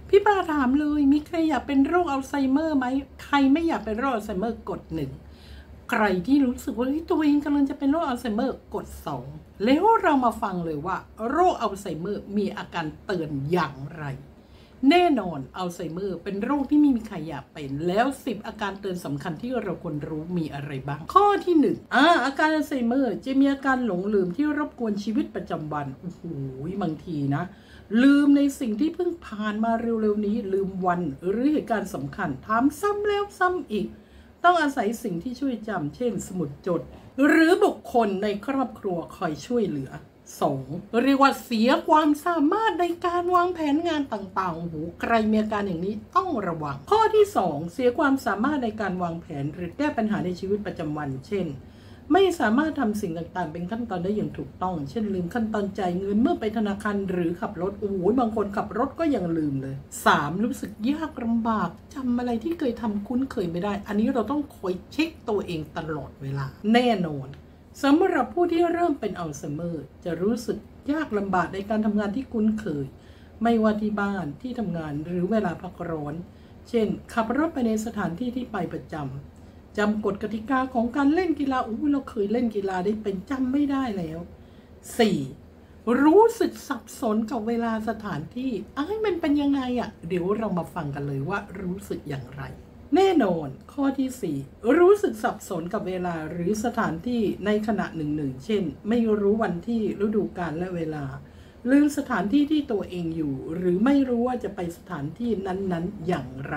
พี่ปาถามเลยมีใครอยากเป็นโรคอัลไซเมอร์ไหมใครไม่อยากเป็นโรคอัลไซเมอร์กด1ใครที่รู้สึกว่าตัวเองกำลังจะเป็นโรคอัลไซเมอร์กด2แล้วเรามาฟังเลยว่าโรคอัลไซเมอร์มีอาการเตือนอย่างไรแน่นอนอัลไซเมอร์เป็นโรคที่ไม่มีใครอยากเป็นแล้ว10อาการเตือนสำคัญที่เราควรรู้มีอะไรบ้างข้อที่1อาการอัลไซเมอร์จะมีอาการหลงลืมที่รบกวนชีวิตประจำวันโอ้โหบางทีนะลืมในสิ่งที่เพิ่งผ่านมาเร็วๆนี้ลืมวันหรือเหตุการณ์สำคัญถามซ้ำแล้วซ้ำอีกต้องอาศัยสิ่งที่ช่วยจำเช่นสมุดจดหรือบุคคลในครอบครัวคอยช่วยเหลือ2เรียกว่าเสียความสามารถในการวางแผนงานต่างๆโอ้โหใครมีอาการอย่างนี้ต้องระวังข้อที่2เสียความสามารถในการวางแผนหรือแก้ปัญหาในชีวิตประจำวันเช่นไม่สามารถทำสิ่งต่างๆเป็นขั้นตอนได้อย่างถูกต้องเช่นลืมขั้นตอนจ่ายเงินเมื่อไปธนาคารหรือขับรถโอ้โหบางคนขับรถก็ยังลืมเลย3รู้สึกยากลำบากจำอะไรที่เคยทำคุ้นเคยไม่ได้อันนี้เราต้องคอยเช็คตัวเองตลอดเวลาแน่นอนสำหรับผู้ที่เริ่มเป็นอัลไซเมอร์จะรู้สึกยากลำบากในการทำงานที่คุ้นเคยไม่ว่าที่บ้านที่ทำงานหรือเวลาพักร้อนเช่นขับรถไปในสถานที่ที่ไปประจำกฎกติกาของการเล่นกีฬาเราเคยเล่นกีฬาได้เป็นจำไม่ได้แล้ว 4. รู้สึกสับสนกับเวลาสถานที่มันเป็นยังไงเดี๋ยวเรามาฟังกันเลยว่ารู้สึกอย่างไรแน่นอนข้อที่4รู้สึกสับสนกับเวลาหรือสถานที่ในขณะหนึ่งเช่นไม่รู้วันที่ฤดูกาลและเวลาลืมสถานที่ที่ตัวเองอยู่หรือไม่รู้ว่าจะไปสถานที่นั้นๆอย่างไร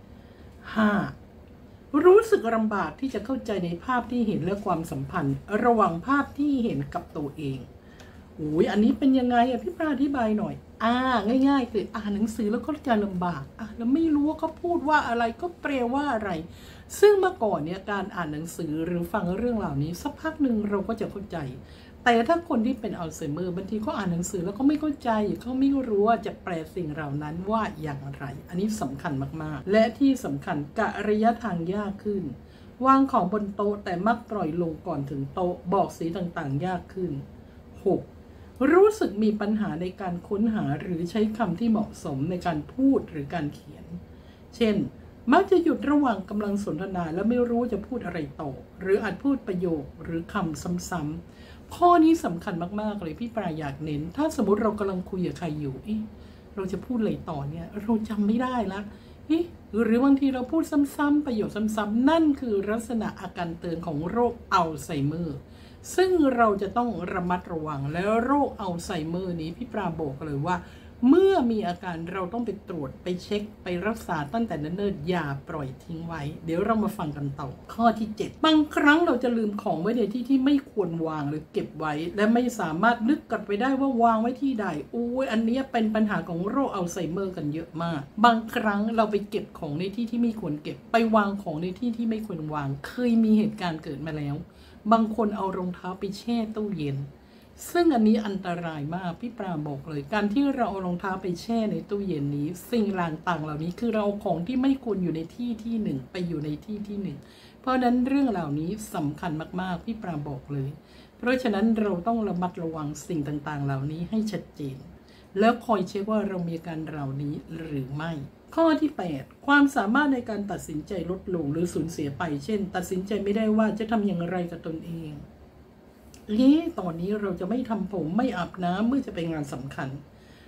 5. รู้สึกลำบากที่จะเข้าใจในภาพที่เห็นและความสัมพันธ์ระหว่างภาพที่เห็นกับตัวเองอันนี้เป็นยังไงพี่ปราอธิบายหน่อยง่ายๆคืออ่านหนังสือแล้วก็จะลำบากแล้วไม่รู้ว่าเขาพูดว่าอะไรก็แปลว่าอะไรซึ่งเมื่อก่อนเนี่ยการอ่านหนังสือหรือฟังเรื่องเหล่านี้สักพักหนึ่งเราก็จะเข้าใจแต่ถ้าคนที่เป็นอัลไซเมอร์บางทีเขาอ่านหนังสือแล้วก็ไม่เข้าใจเขาไม่รู้ว่าจะแปลสิ่งเหล่านั้นว่าอย่างไรอันนี้สำคัญมากๆและที่สำคัญกะระยะทางยากขึ้นวางของบนโต๊ะแต่มักปล่อยลงก่อนถึงโต๊ะบอกสีต่างๆยากขึ้น 6. รู้สึกมีปัญหาในการค้นหาหรือใช้คำที่เหมาะสมในการพูดหรือการเขียนเช่นมักจะหยุดระหว่างกำลังสนทนาและไม่รู้จะพูดอะไรต่อหรืออาจพูดประโยคหรือคำซ้ำๆข้อนี้สำคัญมากๆเลยพี่ปราอยากเน้นถ้าสมมติเรากำลังคุยกับใครอยู่เราจะพูดอะไรต่อเนี่ยเราจำไม่ได้ละหรือบางทีเราพูดซ้ำๆประโยคซ้ำๆนั่นคือลักษณะอาการเตือนของโรคอัลไซเมอร์ซึ่งเราจะต้องระมัดระวังแล้วโรคอัลไซเมอร์นี้พี่ปราบอกเลยว่าเมื่อมีอาการเราต้องไปตรวจไปเช็คไปรักษาตั้งแต่เนิ่นๆอย่าปล่อยทิ้งไว้เดี๋ยวเรามาฟังกันต่อข้อที่7บางครั้งเราจะลืมของไว้ในที่ที่ไม่ควรวางหรือเก็บไว้และไม่สามารถนึกกลับไปได้ว่าวางไว้ที่ใดอันนี้เป็นปัญหาของโรคอัลไซเมอร์กันเยอะมากบางครั้งเราไปเก็บของในที่ที่ไม่ควรเก็บไปวางของในที่ที่ไม่ควรวางเคยมีเหตุการณ์เกิดมาแล้วบางคนเอารองเท้าไปแช่ตู้เย็นซึ่งอันนี้อันตรายมากพี่ปราบอกเลยการที่เราเอารองเท้าไปแช่ในตู้เย็นนี้สิ่งต่างๆเหล่านี้คือเราเอาของที่ไม่ควรอยู่ในที่ที่หนึ่งไปอยู่ในที่ที่หนึ่งเพราะนั้นเรื่องเหล่านี้สำคัญมากๆพี่ปราบอกเลยเพราะฉะนั้นเราต้องระมัดระวังสิ่งต่างๆเหล่านี้ให้ชัดเจนแล้วคอยเช็คว่าเรามีอาการเหล่านี้หรือไม่ข้อที่8ความสามารถในการตัดสินใจลดลงหรือสูญเสียไปเช่นตัดสินใจไม่ได้ว่าจะทำอย่างไรกับตนเองตอนนี้เราจะไม่ทำผมไม่อาบน้ำเมื่อจะไปงานสำคัญ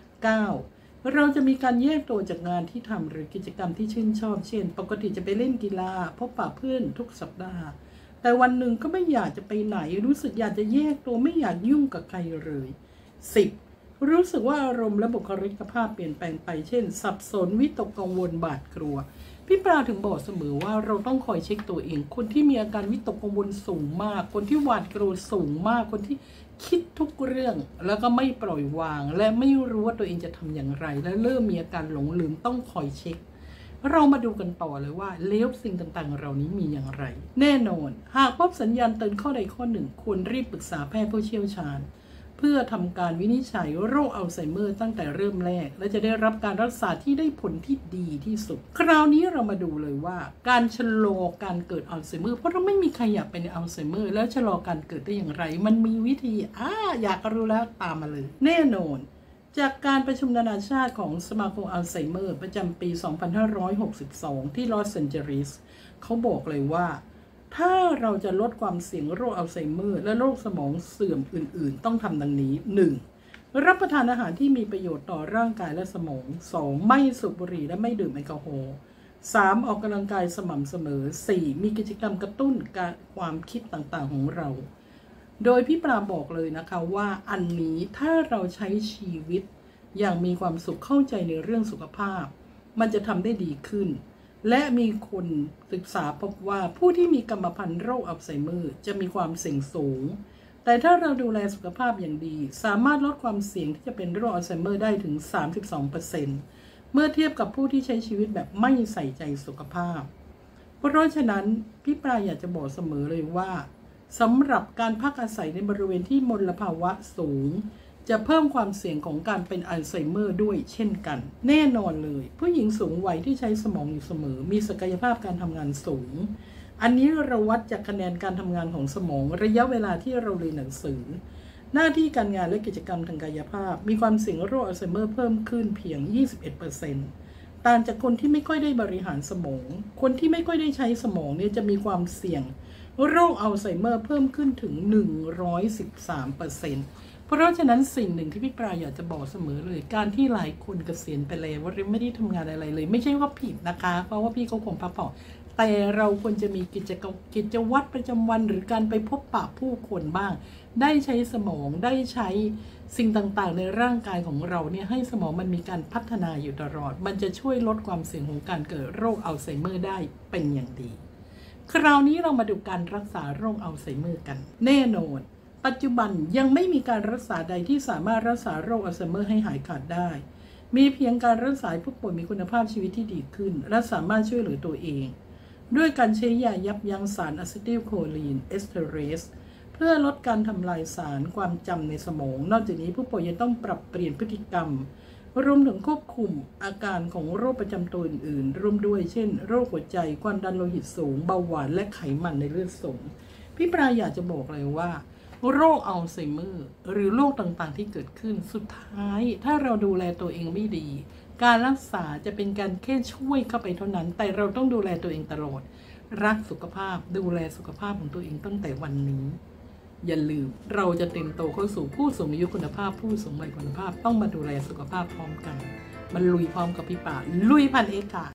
9. เราจะมีการแยกตัวจากงานที่ทำหรือกิจกรรมที่ชื่นชอบเช่นปกติจะไปเล่นกีฬาพบปะเพื่อนทุกสัปดาห์แต่วันหนึ่งก็ไม่อยากจะไปไหนรู้สึกอยากจะแยกตัวไม่อยากยุ่งกับใครเลย 10. รู้สึกว่าอารมณ์และบุคลิกภาพเปลี่ยนแปลงไปเช่นสับสนวิตกกังวลบาดกลัวพี่ปราถึงบอกเสมอว่าเราต้องคอยเช็คตัวเองคนที่มีอาการวิตกกังวลสูงมากคนที่หวาดกลัวสูงมากคนที่คิดทุกเรื่องแล้วก็ไม่ปล่อยวางและไม่รู้ว่าตัวเองจะทำอย่างไรและเริ่มมีอาการหลงลืมต้องคอยเช็คเรามาดูกันต่อเลยว่าแล้วสิ่งต่างๆเหล่านี้มีอย่างไรแน่นอนหากพบสัญญาณเตือนข้อใดข้อหนึ่งควรรีบปรึกษาแพทย์ผู้เชี่ยวชาญเพื่อทำการวินิจฉัยโรคอัลไซเมอร์ตั้งแต่เริ่มแรกและจะได้รับการรักษาที่ได้ผลที่ดีที่สุดคราวนี้เรามาดูเลยว่าการชะลอการเกิดอัลไซเมอร์เพราะเราไม่มีใครอยากเป็นอัลไซเมอร์แล้วชะลอการเกิดได้อย่างไรมันมีวิธีอยากรู้แล้วตามมาเลยแน่นอนจากการประชุมนานาชาติของสมาคมอัลไซเมอร์ประจำปี 2562 ที่ลอสแอนเจลิสเขาบอกเลยว่าถ้าเราจะลดความเสี่ยงโรคอัลไซเมอร์และโรคสมองเสื่อมอื่นๆต้องทำดังนี้ 1. รับประทานอาหารที่มีประโยชน์ต่อร่างกายและสมอง 2. ไม่สูบบุหรี่และไม่ดื่มแอลกอฮอล์ 3. ออกกำลังกายสม่ำเสมอ 4. มีกิจกรรมกระตุ้นการความคิดต่างๆของเราโดยพี่ปราบอกเลยนะคะว่าอันนี้ถ้าเราใช้ชีวิตอย่างมีความสุขเข้าใจในเรื่องสุขภาพมันจะทำได้ดีขึ้นและมีคนศึกษาพบว่าผู้ที่มีกรรมพันธุ์โรคอัลไซเมอร์จะมีความเสี่ยงสูงแต่ถ้าเราดูแลสุขภาพอย่างดีสามารถลดความเสี่ยงที่จะเป็นโรคอัลไซเมอร์ได้ถึง 32% เมื่อเทียบกับผู้ที่ใช้ชีวิตแบบไม่ใส่ใจสุขภาพเพราะฉะนั้นพี่ปราอยากจะบอกเสมอเลยว่าสำหรับการพักอาศัยในบริเวณที่มลภาวะสูงจะเพิ่มความเสี่ยงของการเป็นอัลไซเมอร์ด้วยเช่นกันแน่นอนเลยผู้หญิงสูงวัยที่ใช้สมองอยู่เสมอมีศักยภาพการทำงานสูงอันนี้เราวัดจากคะแนนการทำงานของสมองระยะเวลาที่เราเรียนหนังสือหน้าที่การงานและกิจกรรมทางกายภาพมีความเสี่ยงโรคอัลไซเมอร์เพิ่มขึ้นเพียง 21%ต่างจากคนที่ไม่ค่อยได้บริหารสมองคนที่ไม่ค่อยได้ใช้สมองเนี่ยจะมีความเสี่ยงโรคอัลไซเมอร์เพิ่มขึ้นถึง 113%เพราะฉะนั้นสิ่งหนึ่งที่พี่ปราอยากจะบอกเสมอเลยการที่หลายคนเกษียณไปแล้วว่าไม่ได้ทำงานอะไรเลยไม่ใช่ว่าผิดนะคะเพราะว่าพี่เขาคงพักผ่อนแต่เราควรจะมีกิจวัตรประจำวันหรือการไปพบปะผู้คนบ้างได้ใช้สมองได้ใช้สิ่งต่างๆในร่างกายของเราเนี่ยให้สมองมันมีการพัฒนาอยู่ตลอดมันจะช่วยลดความเสี่ยงของการเกิดโรคอัลไซเมอร์ได้เป็นอย่างดีคราวนี้เรามาดูการรักษาโรคอัลไซเมอร์กันแน่นอนปัจจุบันยังไม่มีการรักษาใดที่สามารถรักษาโรคอัลไซเมอร์ให้หายขาดได้มีเพียงการรักษาผู้ป่วยมีคุณภาพชีวิตที่ดีขึ้นและสามารถช่วยเหลือตัวเองด้วยการใช้ยายับยั้งสารอะซิติลโคลีนเอสเทอเรสเพื่อลดการทำลายสารความจำในสมองนอกจากนี้ผู้ป่วยยังต้องปรับเปลี่ยนพฤติกรรมรวมถึงควบคุมอาการของโรคประจำตัวอื่นๆร่วมด้วยเช่นโรคหัวใจความดันโลหิตสูงเบาหวานและไขมันในเลือดสูงพี่ปราอยากจะบอกเลยว่าโรคอัลไซเมอร์หรือโรคต่างๆที่เกิดขึ้นสุดท้ายถ้าเราดูแลตัวเองไม่ดีการรักษาจะเป็นการแค่ช่วยเข้าไปเท่านั้นแต่เราต้องดูแลตัวเองตลอดรักสุขภาพดูแลสุขภาพของตัวเองตั้งแต่วันนี้อย่าลืมเราจะเต็มโตเข้าสู่ผู้สูงอายุคุณภาพผู้สูงวัยคุณภาพต้องมาดูแลสุขภาพพร้อมกันมันลุยพร้อมกับพี่ป่าลุยพันเอ็กซ์ค่ะ